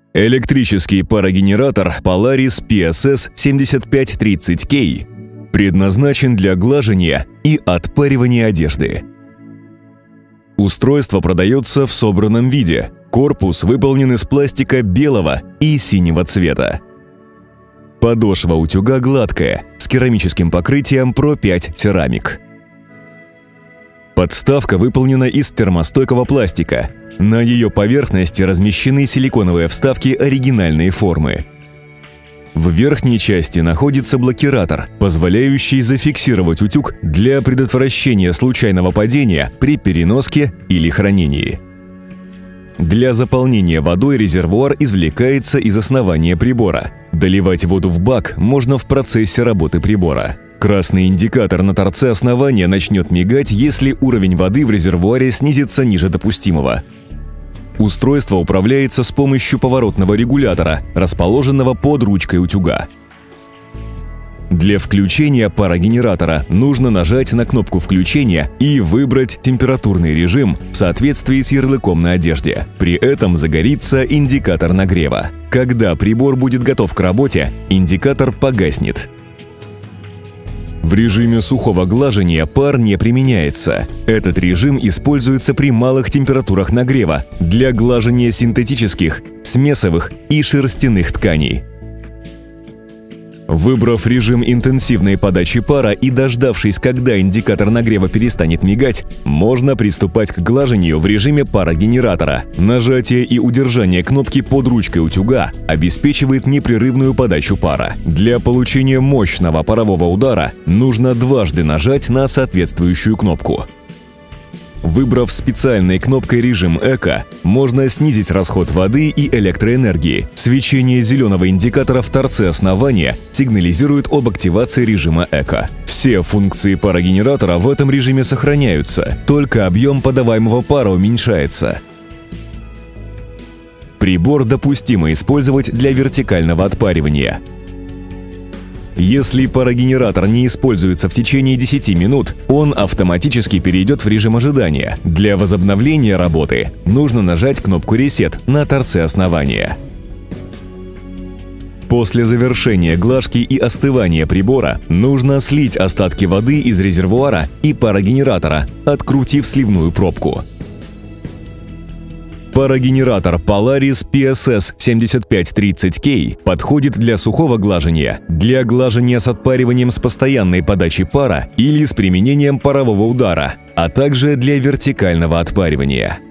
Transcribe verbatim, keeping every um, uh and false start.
Электрический парогенератор Polaris пи эс эс семьдесят пять тридцать кей предназначен для глажения и отпаривания одежды. Устройство продается в собранном виде. Корпус выполнен из пластика белого и синего цвета. Подошва утюга гладкая, с керамическим покрытием про пять Ceramic. Подставка выполнена из термостойкого пластика. На ее поверхности размещены силиконовые вставки оригинальной формы. В верхней части находится блокиратор, позволяющий зафиксировать утюг для предотвращения случайного падения при переноске или хранении. Для заполнения водой резервуар извлекается из основания прибора. Доливать воду в бак можно в процессе работы прибора. Красный индикатор на торце основания начнет мигать, если уровень воды в резервуаре снизится ниже допустимого. Устройство управляется с помощью поворотного регулятора, расположенного под ручкой утюга. Для включения парогенератора нужно нажать на кнопку включения и выбрать температурный режим в соответствии с ярлыком на одежде. При этом загорится индикатор нагрева. Когда прибор будет готов к работе, индикатор погаснет. В режиме сухого глажения пар не применяется. Этот режим используется при малых температурах нагрева для глажения синтетических, смесовых и шерстяных тканей. Выбрав режим интенсивной подачи пара и дождавшись, когда индикатор нагрева перестанет мигать, можно приступать к глажению в режиме парогенератора. Нажатие и удержание кнопки под ручкой утюга обеспечивает непрерывную подачу пара. Для получения мощного парового удара нужно дважды нажать на соответствующую кнопку. Выбрав специальной кнопкой режим «Эко», можно снизить расход воды и электроэнергии. Свечение зеленого индикатора в торце основания сигнализирует об активации режима «Эко». Все функции парогенератора в этом режиме сохраняются, только объем подаваемого пара уменьшается. Прибор допустимо использовать для вертикального отпаривания. Если парогенератор не используется в течение десяти минут, он автоматически перейдет в режим ожидания. Для возобновления работы нужно нажать кнопку «Ресет» на торце основания. После завершения глажки и остывания прибора нужно слить остатки воды из резервуара и парогенератора, открутив сливную пробку. Парогенератор Polaris пи эс эс семьдесят пять тридцать кей подходит для сухого глажения, для глажения с отпариванием с постоянной подачей пара или с применением парового удара, а также для вертикального отпаривания.